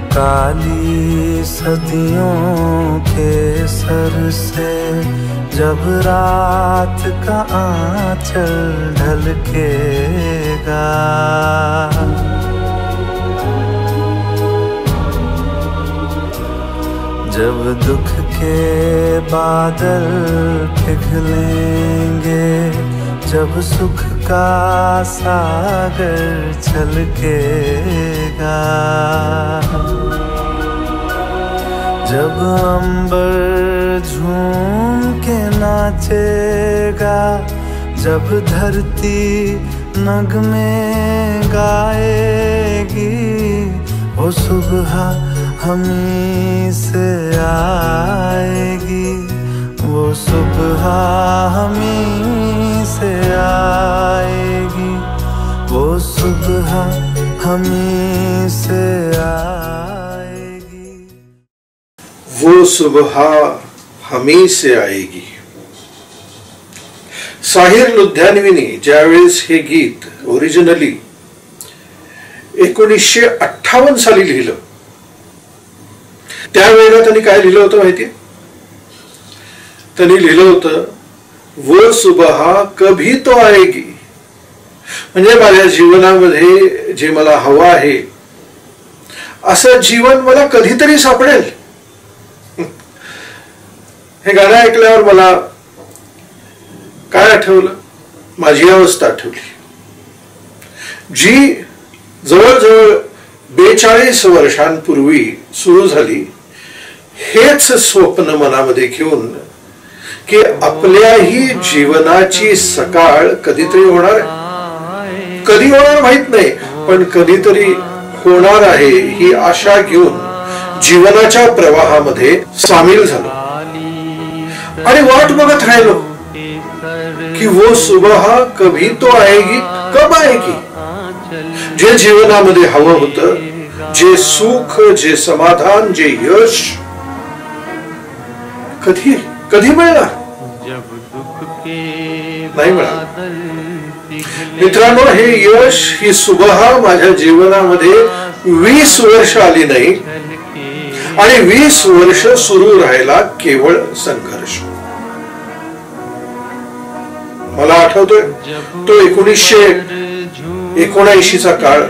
काली सदियों के सर से जब रात का आंचल ढलकेगा, जब दुख के बादल पिघलेंगे, जब सुख का सागर छलकेगा, जब अंबर झूम के नाचेगा, जब धरती नगमे गाएगी, वो सुबह हमी से आएगी, वो सुबह हमी से आएगी, वो सुबह हमी से आएगी, वो सुबह हमी से आएगी। साहिर लुधियानवीने ज्यावेळेस हे गीत ओरिजिनली 1958 साली लिहिलं, त्यावेळेला त्यांनी काय लिहिलं होतं माहितीये? त्यांनी लिहिलं होतं, वो सुबह कभी तो आएगी, म्हणजे माझ्या जीवनामध्ये जे मला हवं आहे असं जीवन मला कधीतरी सापडेल. हे गाणं ऐकल्यावर मला काय आठवलं? माझी अवस्था आठवली, जी जवळजवळ 42 वर्षांपूर्वी सुरू झाली. हेच स्वप्न मनामध्ये घेऊन की आपल्याही जीवनाची सकाळ कधीतरी होणार आहे, कधी होणार माहित नाही, पण कधीतरी होणार आहे ही आशा घेऊन जीवनाच्या प्रवाहामध्ये सामील झालो आणि वाट बघत राहिलो की वो सुबह कभी तो आएगी, कब आएगी. जे जीवनामध्ये हवं होतं, जे सुख, जे समाधान, जे यश कधी कधी मिळणार? नाही मिळणार. मित्रांनो, हे यश, ही सुबह माझ्या जीवनामध्ये 20 वर्ष आली नाही आणि 20 वर्ष सुरू राहिला केवळ संघर्ष. मला आठवतोय तो 1979 चा काळ.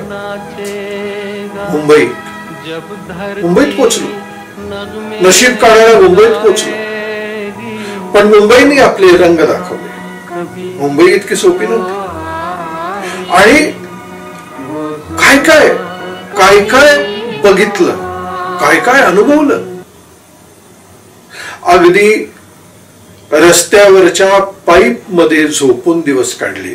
मुंबईत पोचलो, नशीब काढायला मुंबईत पोचलो, पण मुंबईने आपले रंग दाखवले. मुंबई इतकी सोपी नव्हती आणि काय काय काय काय बघितलं, काय काय अनुभवलं. अगदी रस्त्यावरच्या पाईप मध्ये झोपून दिवस काढले,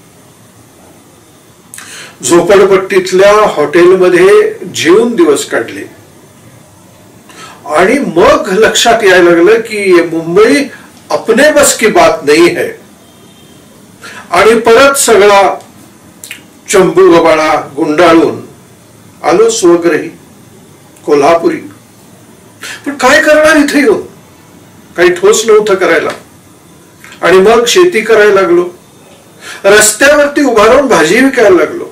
झोपडपट्टीतल्या हॉटेलमध्ये जेवून दिवस काढले आणि मग लक्षात यायला लागलं की मुंबई अपने बस की बात नहीं है आणि परत सगळा चंबू गबाळा गुंडाळून आलो स्वग्रही कोल्हापुरी. पण काय करणार इथे येऊन? काही ठोस नव्हतं करायला आणि मग शेती करायला लागलो, रस्त्यावरती उभा राहून भाजी विकायला लागलो,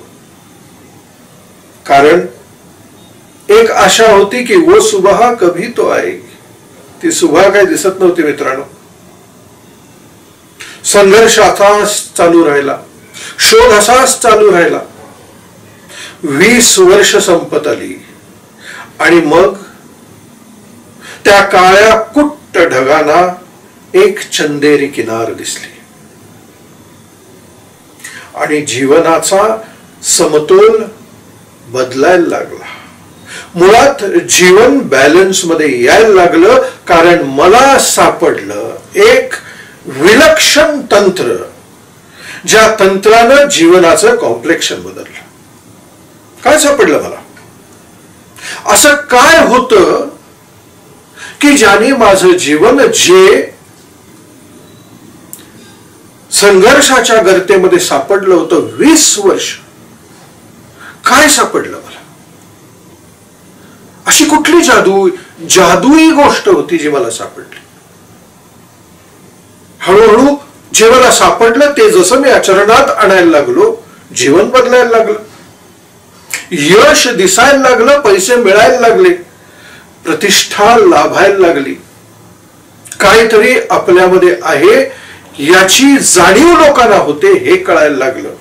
कारण एक आशा होती की वो सुबह कभी तो आएगी. ती सुबह काय दिसत नव्हती मित्रांनो. संघर्ष असाच चालू राहिला, शोध असाच चालू राहिला. 20 वर्ष संपत आली आणि मग त्या काळ्या कुट्ट ढगांना एक चंदेरी किनार दिसली आणि जीवनाचा समतोल बदलायला लागला. मुळात जीवन बॅलन्स मध्ये यायला लागलं, कारण मला सापडलं एक विलक्षण तंत्र, ज्या तंत्रानं जीवनाचं कॉम्प्लेक्शन बदललं. काय सापडलं मला? असं काय होतं की ज्याने माझं जीवन, जे संघर्षाच्या गर्तेमध्ये सापडलं होतं 20 वर्ष, काय सापडलं मला? अशी कुठली जादुई गोष्ट होती जी मला सापडली? हळूहळू जे मला सापडलं ते जसं मी आचरणात आणायला लागलो, जीवन बदलायला लागलं. यश दिसायला लागलं, पैसे मिळायला लागले, प्रतिष्ठा लाभायला लागली, काहीतरी आपल्यामध्ये आहे याची जाणीव लोकांना होते हे कळायला लागलं.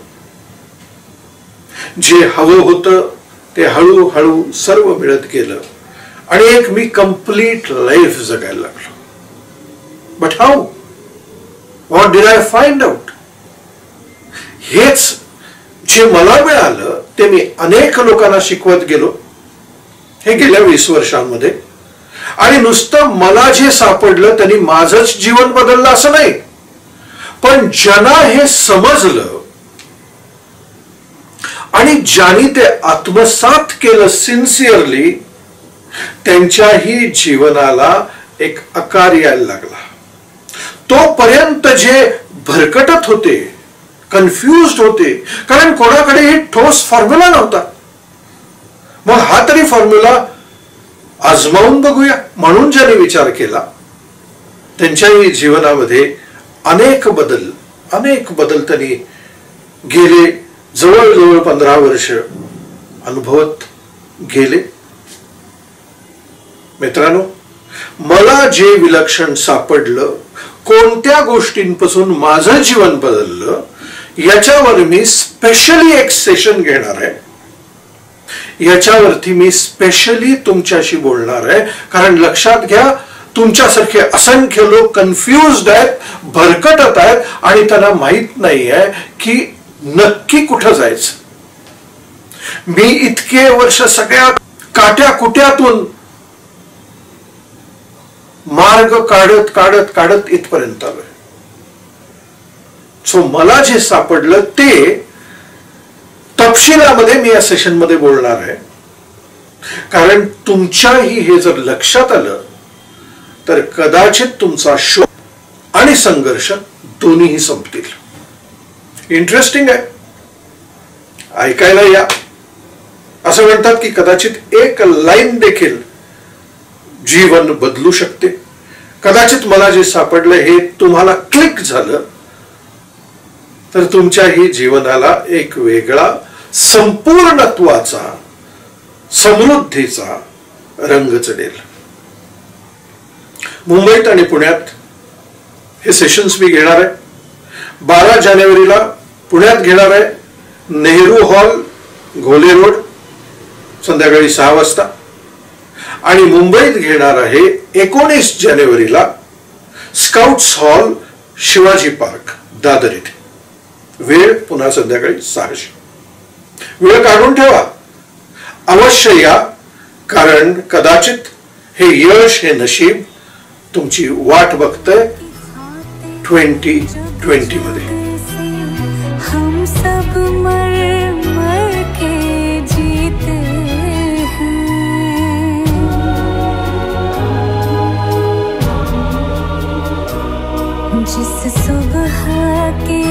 जे हवं होतं ते हळूहळू सर्व मिळत गेलं आणि एक मी कंप्लीट लाईफ जगायला लागलो. But how, what did I find out? हेच जे मला मिळालं ते मी अनेक लोकांना शिकवत गेलो हे गेल्या 20 वर्षांमध्ये. आणि नुसतं मला जे सापडलं त्यांनी माझंच जीवन बदललं असं नाही, पण ज्यांना हे समजलं आणि ज्यांनी ते आत्मसात केलं सिन्सिअरली, त्यांच्याही जीवनाला एक आकार यायला लागला. तोपर्यंत जे भरकटत होते, कन्फ्युज्ड होते, कारण कोणाकडेही ठोस फॉर्म्युला नव्हता. मग हा तरी फॉर्म्युला आजमावून बघूया म्हणून ज्यांनी विचार केला, त्यांच्याही जीवनामध्ये अनेक बदल त्यांनी गेले जवळजवळ 15 वर्ष अनुभवत गेले. मित्रांनो, मला जे विलक्षण सापडलं, कोणत्या गोष्टींपासून माझं जीवन बदललं, याच्यावर मी स्पेशली एक सेशन घेणार आहे. याच्यावरती मी स्पेशली तुमच्याशी बोलणार आहे. कारण लक्षात घ्या, तुमच्यासारखे असंख्य लोक कन्फ्युज्ड आहेत, भरकटत आहेत आणि त्यांना माहित नाही आहे की नक्की कुठं जायचं. मी इतके वर्ष सगळ्या काट्या कुट्यातून मार्ग काढत काढत काढत इथपर्यंत आलोय. सो मला जे सापडलं ते तपशिलामध्ये मी या सेशन मध्ये बोलणार आहे. कारण तुमच्याही हे जर लक्षात आलं तर कदाचित तुमचा शोध आणि संघर्ष दोन्हीही संपतील. इंटरेस्टिंग आहे, ऐकायला या. असं म्हणतात की कदाचित एक लाईन देखील जीवन बदलू शकते. कदाचित मला जे सापडलं हे तुम्हाला क्लिक झालं तर तुमच्याही जीवनाला एक वेगळा संपूर्णत्वाचा, समृद्धीचा रंग चढेल. मुंबईत आणि पुण्यात हे सेशन्स मी घेणार आहे. 12 जानेवारीला पुण्यात घेणार आहे, नेहरू हॉल, घोले रोड, संध्याकाळी 6 वाजता. आणि मुंबईत घेणार आहे 19 जानेवारीला scouts hall, Shivaji park, Dadar इथे. वेळ पुन्हा संध्याकाळी 6. वेळ काढून ठेवा, अवश्य या. कारण कदाचित हे यश, हे नशीब तुमची वाट बघतंय 2020 मध्ये. हम सब मर मर के जीते हैं, जिस सुबह के